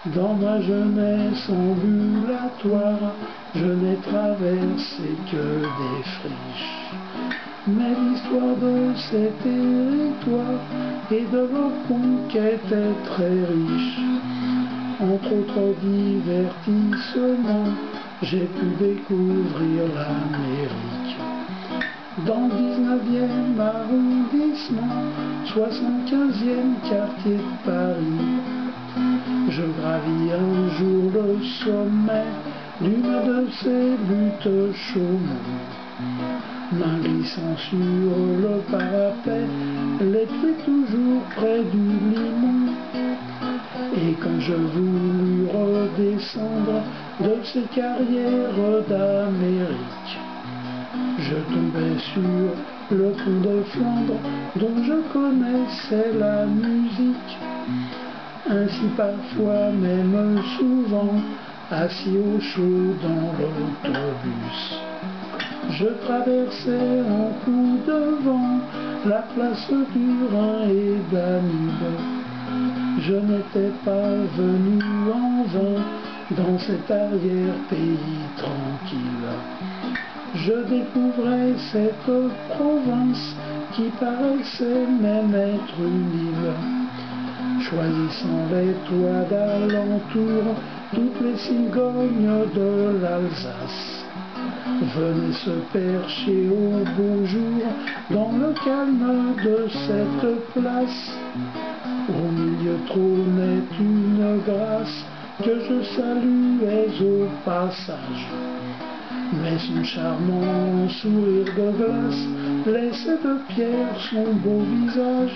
Dans ma jeunesse ambulatoire, je n'ai traversé que des friches. Mais l'histoire de ces territoires et de leur conquête est très riche. Entre autres divertissements, j'ai pu découvrir l'Amérique. Dans le 19e arrondissement, 75e quartier de Paris, je gravis un jour le sommet d'une de ces buttes chaumes. Main glissant sur le parapet, les pieds toujours près du limon. Et quand je voulus redescendre de ces carrières d'Amérique, je tombais sur le pont de Flandre dont je connaissais la musique. Ainsi parfois, même souvent, assis au chaud dans l'autobus, je traversais en coup de vent la place du Rhin et Danube. Je n'étais pas venu en vain dans cet arrière-pays tranquille. Je découvrais cette province qui paraissait même être une île. Choisissant les toits d'alentour, toutes les cigognes de l'Alsace venaient se percher au beau jour dans le calme de cette place. Au milieu trônait une grâce que je saluais au passage, mais son charmant sourire de glace laissait de pierre son beau visage.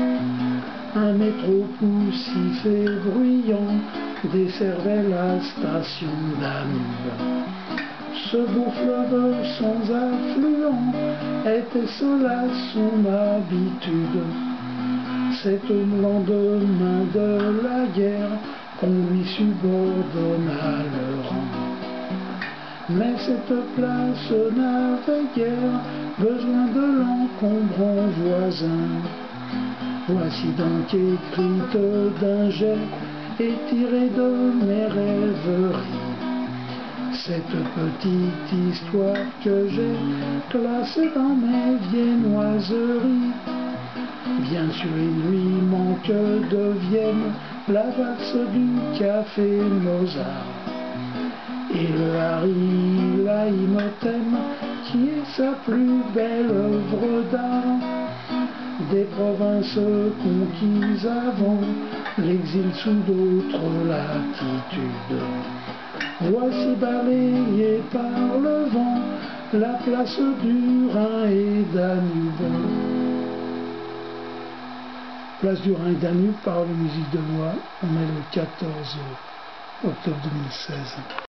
Un métro poussif et bruyant desservait la station Danube. Ce beau fleuve sans affluent était cela son habitude. C'est au lendemain de la guerre qu'on lui subordonna le rang. Mais cette place n'avait guère besoin de l'encombrant voisin. Voici donc écrite d'un jet et tirée de mes rêveries cette petite histoire que j'ai classée dans mes viennoiseries. Bien sûr, il lui manque de Vienne la valse du café Mozart et le Harry Laïmothème qui est sa plus belle œuvre d'art. Des provinces conquises avant l'exil sous d'autres latitudes, voici balayée par le vent la place du Rhin et Danube. Place du Rhin et Danube, par les musiques de voix, on est le 14 octobre 2016.